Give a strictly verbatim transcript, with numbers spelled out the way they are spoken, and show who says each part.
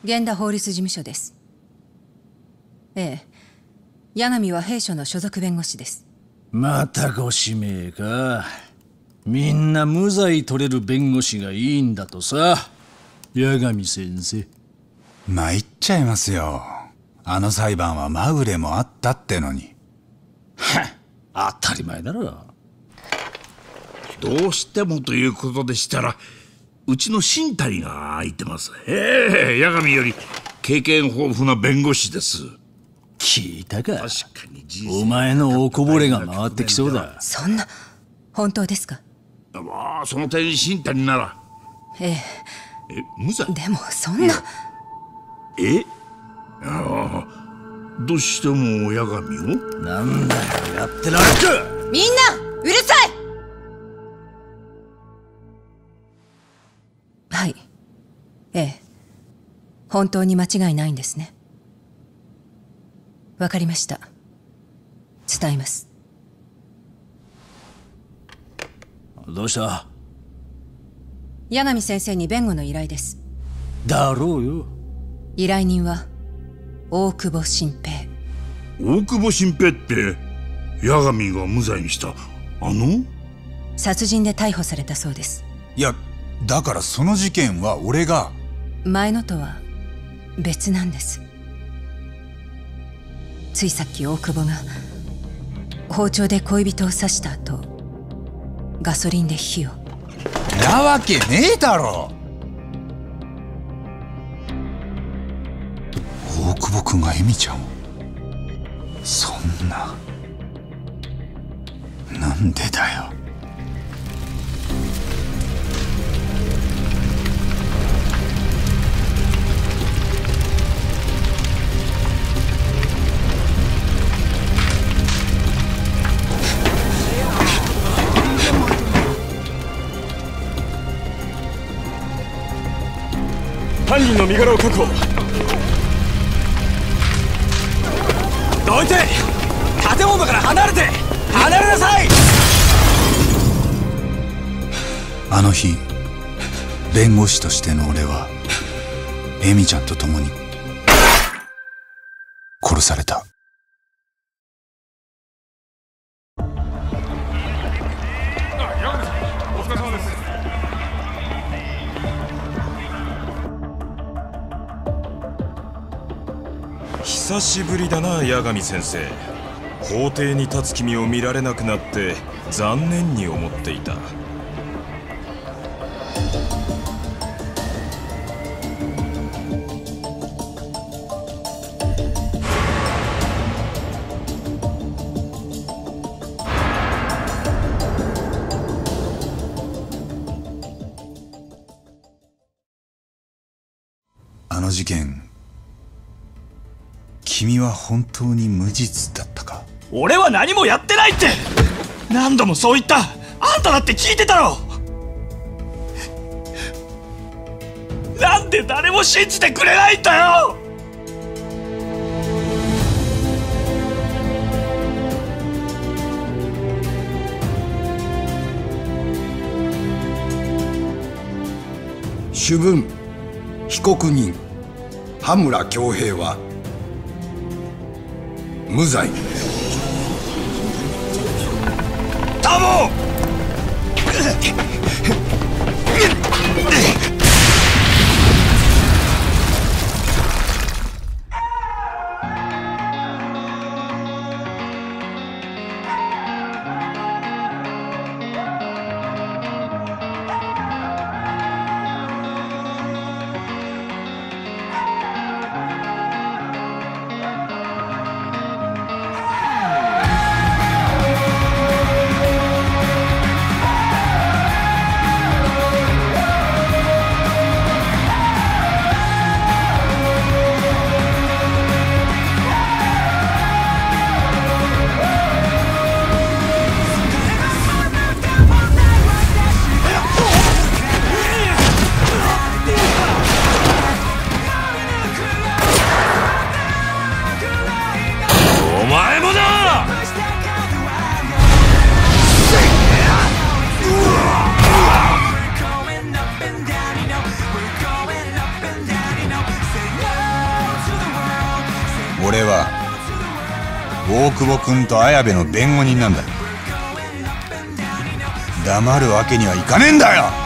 Speaker 1: 源田法律事務所です。ええ、八神は弊社の所属弁護士です。
Speaker 2: またご指名か。みんな無罪取れる弁護士がいいんだとさ、八神先生。
Speaker 3: 参っちゃいますよ。あの裁判はまぐれもあったってのに。
Speaker 2: はっ、当たり前だろ。
Speaker 4: どうしてもということでしたら、うちの新谷が空いてます。ええ、八神より経験豊富な弁護士です。
Speaker 2: 聞いたか。
Speaker 4: 確かに人生
Speaker 2: お前のおこぼれが回ってきそうだ。
Speaker 1: そんな、本当ですか？
Speaker 4: まあ、その点新谷なら。
Speaker 1: ええ。
Speaker 4: え、無罪？
Speaker 1: でもそんな。
Speaker 4: え？ああ、どうしても八神を？
Speaker 2: なんだよ、やってられるか。
Speaker 1: みんなうるさい。はい、ええ、本当に間違いないんですね。わかりました。伝えます。
Speaker 2: どうした？
Speaker 1: 八神先生に弁護の依頼です。
Speaker 2: だろうよ。
Speaker 1: 依頼人は大久保新平。
Speaker 4: 大久保新平って八神が無罪にしたあの？
Speaker 1: 殺人で逮捕されたそうです。
Speaker 3: いや、だからその事件は俺が。
Speaker 1: 前のとは別なんです。ついさっき大久保が包丁で恋人を刺した後、ガソリンで火を。
Speaker 3: なわけねえだろ。大久保君が恵美ちゃんを。そんな。なんでだよ。
Speaker 5: 犯人の身柄を確保。どいて！建物から離れて！離れなさい！
Speaker 3: あの日、弁護士としての俺は恵美ちゃんと共に殺された。
Speaker 5: 久しぶりだな、八神先生。法廷に立つ君を見られなくなって残念に思っていた。
Speaker 3: あの事件、君は本当に無実だったか？
Speaker 5: 俺は何もやってないって！何度もそう言った！あんただって聞いてたろ！なんで誰も信じてくれないんだよ！
Speaker 6: 主文、被告人羽村恭平は無罪。
Speaker 5: タモ！
Speaker 3: 俺は大久保君と綾部の弁護人なんだ。黙るわけにはいかねえんだよ。